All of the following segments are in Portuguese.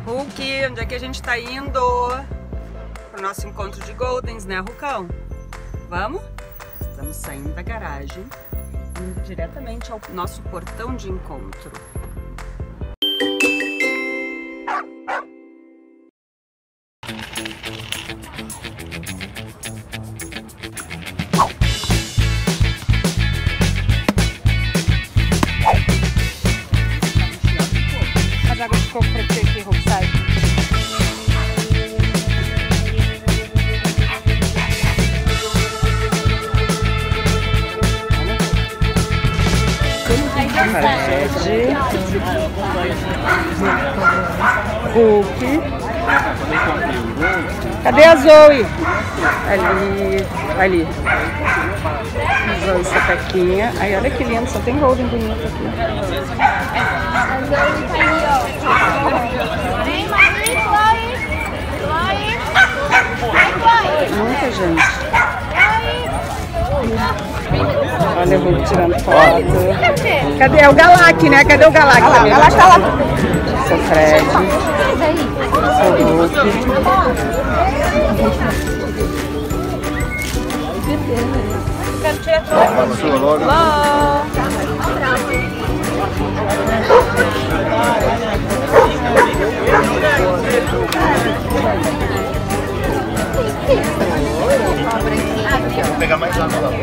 Hulk, onde é que a gente tá indo? Pro nosso encontro de Goldens, né, Hulkão? Vamos? Estamos saindo da garagem, indo diretamente ao nosso portão de encontro. As águas de coco pra ti aqui, Hulk, sai. Hulk. Cadê a Zoe? Ali. Zoe sapequinha. Aí olha que lindo, só tem Golden bonito aqui. Muita gente. Olha o Hulk tirando foto. Cadê? É o Galak, né? Cadê o Galak? O Galak tá lá. Seu Fred. Seu Hulk. Quero tirar foto. Vou pegar mais água lá.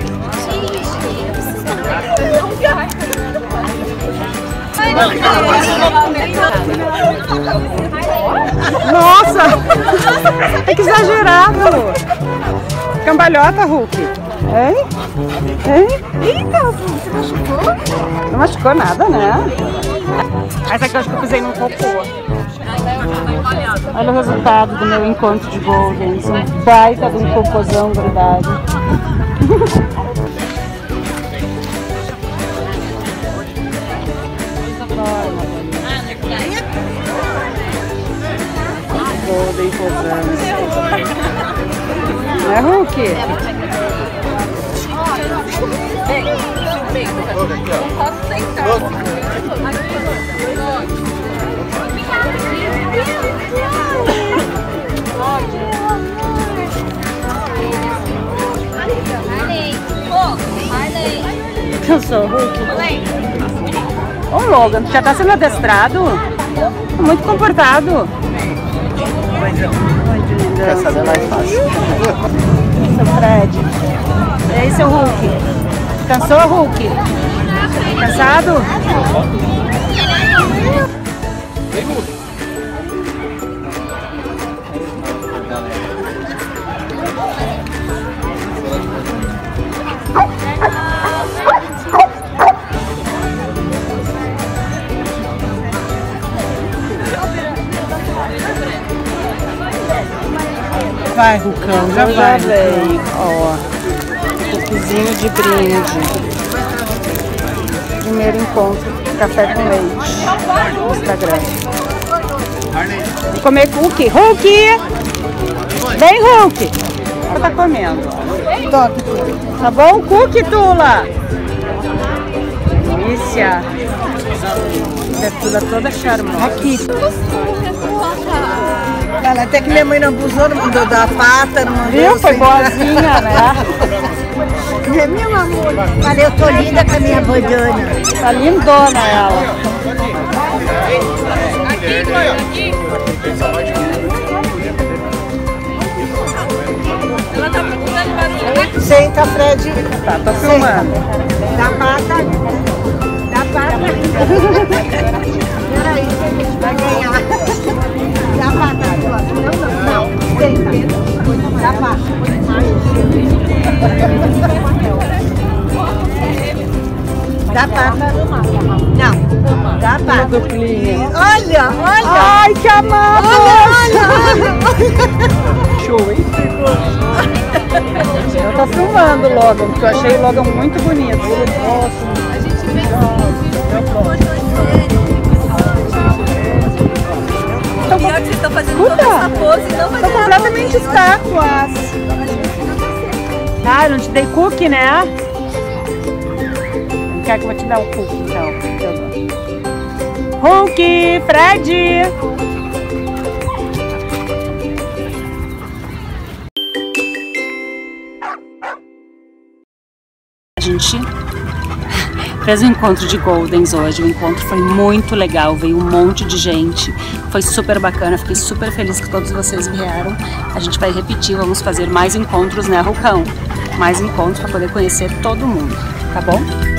Nossa! É que exagerado! Cambalhota, Hulk. Hein? Eita, você machucou? Não machucou nada, né? Essa aqui eu acho que eu pisei num cocô. Olha o resultado do meu encontro de Goldens. Um baita de um cocôzão grudado. Golden posando. Não é, Hulk? Não posso sentar. Eu sou o Hulk. Ô Logan, tu já tá sendo adestrado? Muito comportado. Essa é mais fácil. Seu Fred. E aí, seu Hulk? Cansou, Hulk? Cansado? Vem, Hulk. Vai, Hulkão, já vai. Ó, coquezinho de brinde. Primeiro encontro, café com leite no Instagram. Vou comer cookie. Hulk! Vem, Hulk! Ela tá comendo. Tá bom? Cookie, Tula! Delícia! É Tula toda charmosa. Aqui. Ela até que minha mãe não abusou, não mandou dar a pata, não mandou. Viu? Foi boazinha, né? Meu amor, olha, eu tô linda com a minha bandana. Tá lindona ela. Aqui. Ela tá procurando barulho. Senta, Fred. Tá filmando. Dá pata. Peraí, vai ganhar. Dá pata. Não. Senta. Dá pata. Dá pata. Não. Dá pata. Duplinha. Olha. Ai, que amado! Olha. Show, hein? Eu tô filmando o Logan, porque eu achei o Logan muito bonito. A gente vê pior que vocês estão fazendo toda essa pose, não vai Tô completamente estátuas. Ah, eu não te dei cookie, né? Quer que eu vou te dar o cookie, então? Hulk, Fred! fez o encontro de Goldens hoje. O encontro foi muito legal, veio um monte de gente, foi super bacana, fiquei super feliz que todos vocês vieram. A gente vai repetir, vamos fazer mais encontros, né, Rucão? Mais encontros para poder conhecer todo mundo, tá bom?